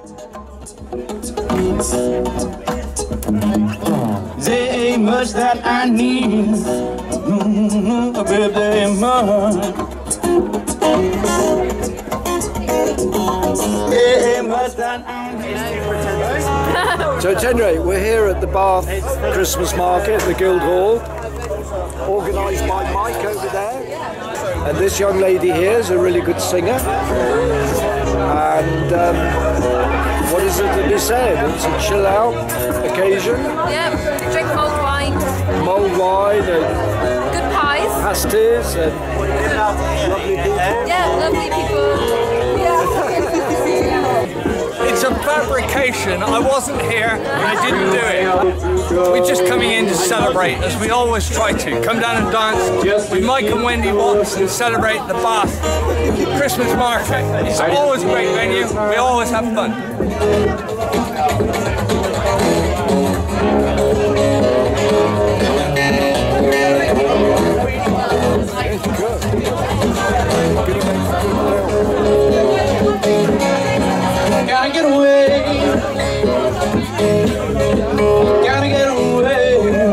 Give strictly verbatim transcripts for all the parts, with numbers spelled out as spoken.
There ain't much that I need, mm-hmm, baby, there ain't much. There ain't much that I need. So, at any rate, we're here at the Bath Christmas Market, the Guildhall, organised by Mike over there. And this young lady here is a really good singer. And um, what is it to be said? It's a chill out occasion. Yeah, drink mulled wine. Mulled wine and good pies. Pasties and lovely people. Yeah, lovely people. Yeah. It's a fabrication. I wasn't here and I didn't do it. We're just coming in to celebrate, as we always try to. Come down and dance with Mike and Wendy Watts and celebrate the Bath Christmas Market. It's always a great venue. We always have fun. Gotta get away. Gotta get away.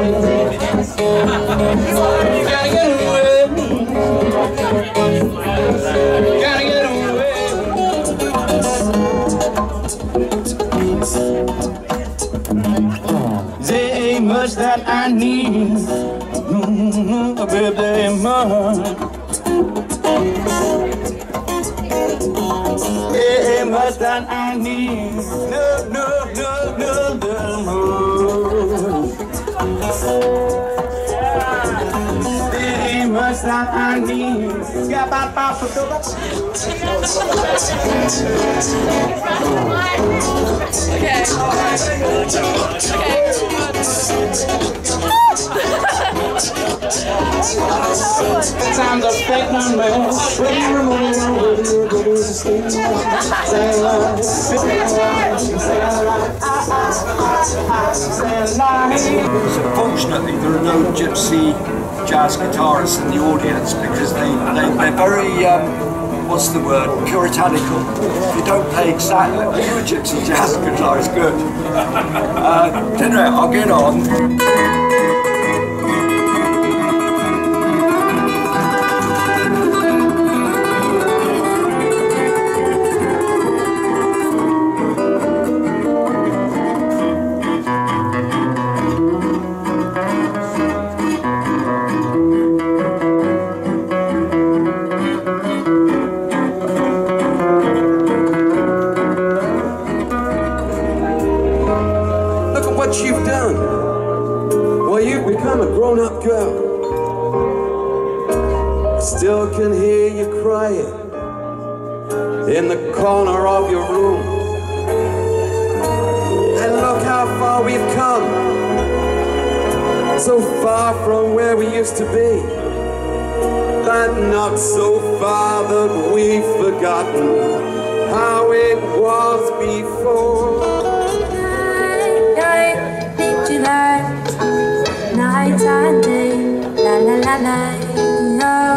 Gotta get away. Gotta get away. There ain't much that I need, mm-hmm, baby, there ain't much. There ain't much that I need. No, no, no, no, no, no. There ain't much that I need. Okay. Times I fake my man. When you remove Unfortunately, there are no gypsy jazz guitarists in the audience because they, they, they're very, um, what's the word, puritanical. If you don't play exactly like a gypsy jazz guitarist, good. Uh, anyway, I'll get on. What you've done, well, you've become a grown-up girl. I still can hear you crying in the corner of your room. And look how far we've come, so far from where we used to be, but not so far that we've forgotten how it was before. Night and day, la la la la, oh.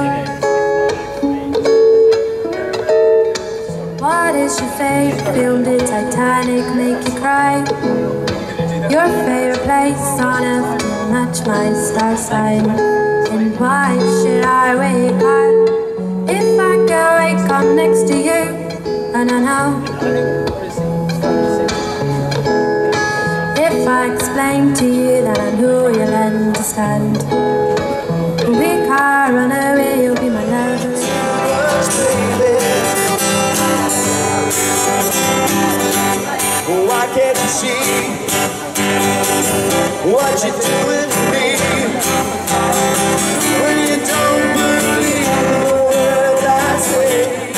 What is your favorite film? Did Titanic make you cry? Your favorite place on earth to match my star sign? And why should I wake up if I go wake up next to you? And I know if I explain to you that I know you'll understand. When we can't run away, you'll be my lover. Why can't you see what you're doing to me? When you don't believe the words I say,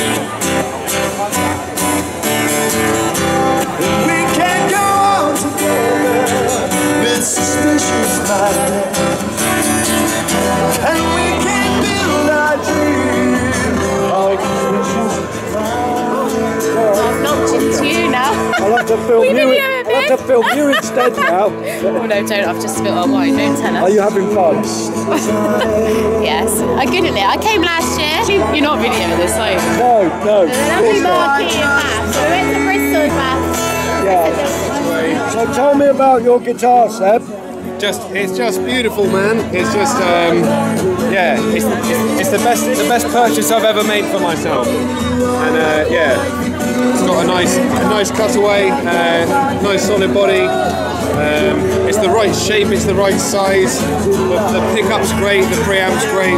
we can't go on together with suspicious minds, and we can't build our dreams on suspicious minds. I've knocked into you now. I'll have to film you. I'll have to film you instead now. Oh no, don't. I've just spilled our wine. Don't tell us. Are you having fun? Yes. I'm good at it. I came last year. You're not videoing this, are you? No, no. Lovely marquee in Bath. So we went to Bristol, Bath. So tell me about your guitar, Seb. Just, it's just beautiful, man. It's just, um, yeah, it's, it's, it's the best, the best purchase I've ever made for myself. And uh, yeah, it's got a nice, a nice cutaway, uh, nice solid body. Um, it's the right shape, it's the right size. The, the pickup's great, the preamp's great.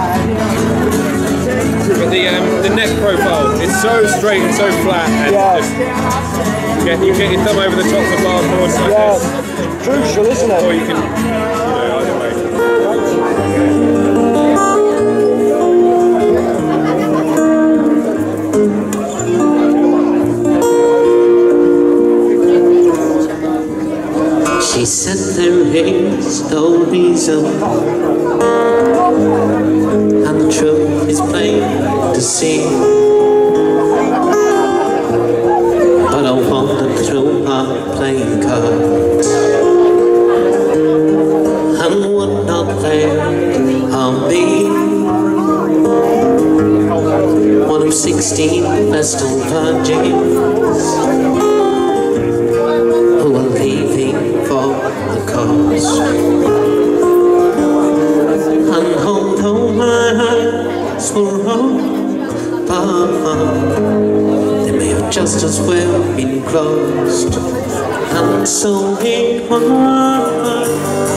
But the um, the neck profile, it's so straight and so flat. And Yeah. just, yeah, you get your thumb over the top of the bar chords like Yeah, this. crucial, isn't it? Or you can, you know, either way. She said there is no reason, and the truth is plain to see. But I wandered through my playing cards and would not play on me. One of sixteen vestal virgins who were leaving for the cause. And although my eyes were open, they may have just as well been closed. And so it was.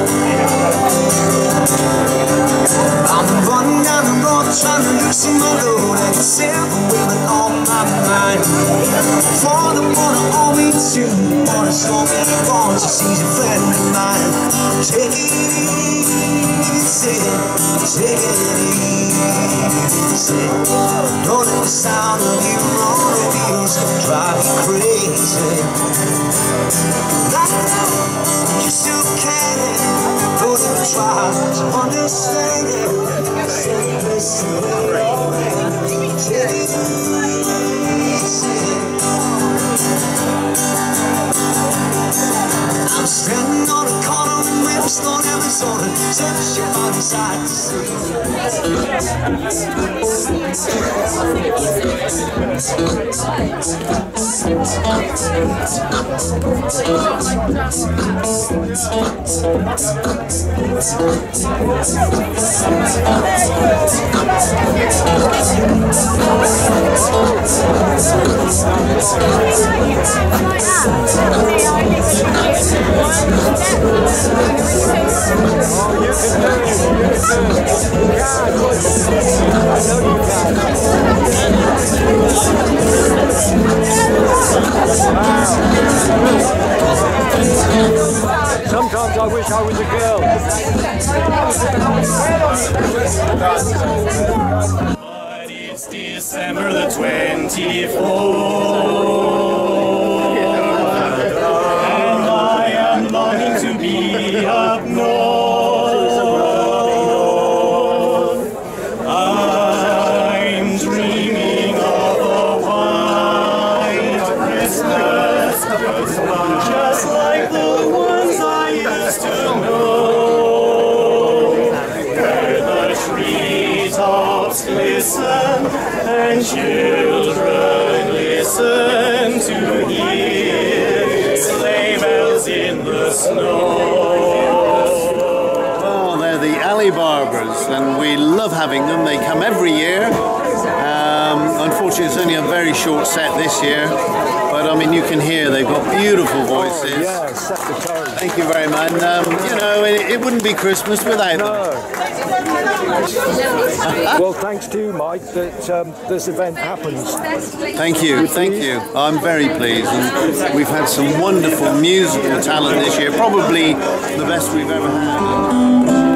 I'm running down the road trying to loosen my load, and it's overwhelming all my mind. For the one I owe me to, wanna show me wrong, she sees a friend of mine. Take it easy, take it easy. Don't let the sound of your own reviews drive you crazy. You still can, don't even try to understand it. I'm standing on a corner in Webstone, Arizona, searching for the sight to see. Sometimes I wish I was a girl. But it's December the twenty-fourth, and I am longing to be up north. I'm dreaming of a white Christmas, just like the ones I used to know, where the treetops glisten and children listen to hear sleigh bells in the snow. Well, they're the Ali Barbers, and we love having them. They come every year. Um, unfortunately, it's only a very short set this year, but I mean, you can hear they've got beautiful voices. Oh, yeah, set the tone. Thank you very much. And, um, you know, it, it wouldn't be Christmas without No. them. Well, thanks to you, Mike, that um, this event happens. Thank you, thank you. I'm very pleased, and we've had some wonderful musical talent this year, probably the best we've ever had.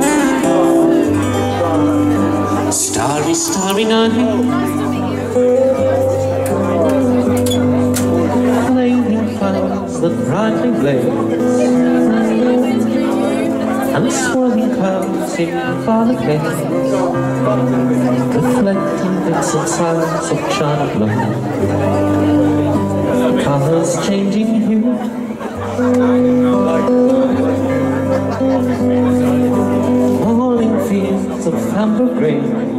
Starry, starry night, flaming clouds that brightly blaze, and swirling clouds in far haze, reflecting bits and sounds of China blue, colors changing hue, falling fields of amber grain,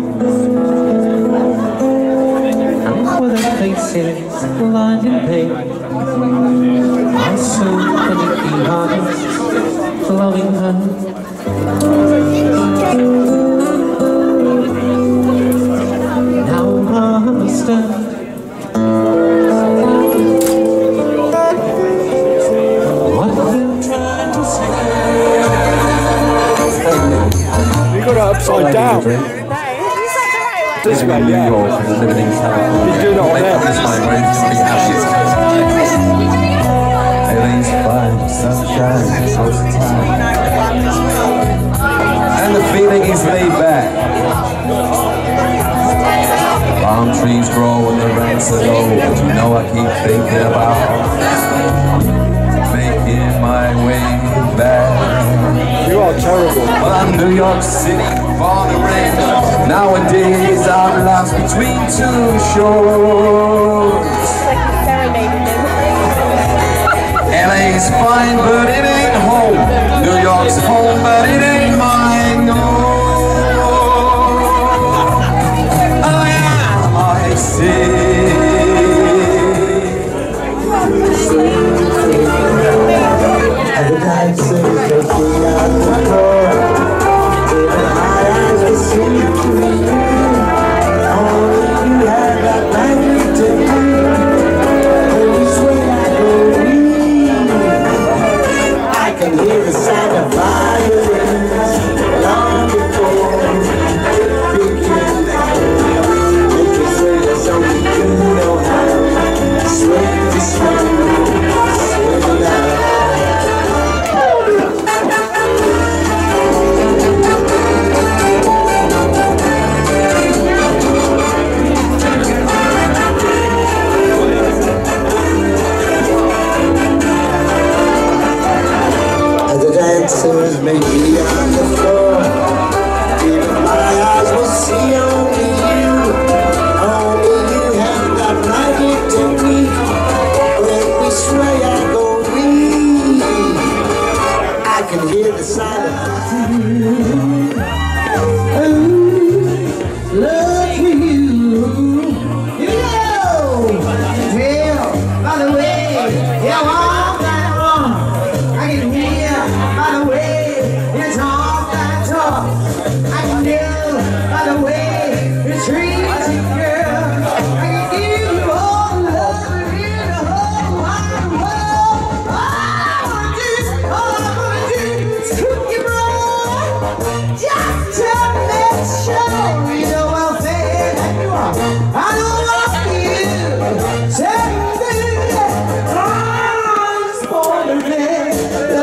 and with their faces blind in pain, I saw beneath darling honey. Now I understand what you're trying to say. You got it upside down. This way, yeah. You're doing it on there. Everything's fine, sunshine, close to time. And the feeling is laid back. Palm trees grow and the rents are low, but you know I keep thinking about making my way back. You are terrible. Well, I'm New York City, born and raised. Nowadays I'm lost between two shores. L A's fine, but it ain't home. New York's home, but it ain't mine, no. Oh yeah, I see. And the night seems to be out the door. Even my eyes will see you. Only you have that magic to me. When you swing, I go weak. I can hear the sound of violins long before it begins. Make you swing, it's only you know how. Swing to swing, swing now. Dancers may be on the floor. Even my eyes will see only you. Only you have that magic technique. When we sway, I go weak. I can hear the sound of love for you. You know, well, by the way, yeah, all that wrong. I can hear. By the way, it's all that talk. I can tell by the way you treat me, girl. I can give you all the love in the whole wide world. All I wanna do, all I wanna do is cook you right. Just to make sure you know how fair that you are. I don't want you to say that I'm spoiling it.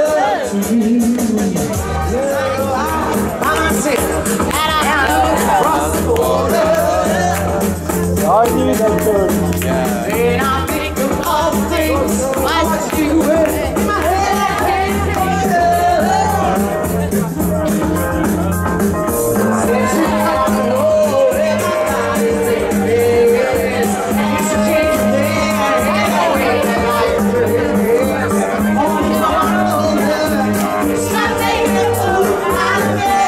I knew they could. And I think of all things what you were in my head. Since you come over in my body, it's a change thing. I can't wait to life. Oh, it's not making a fool out of me.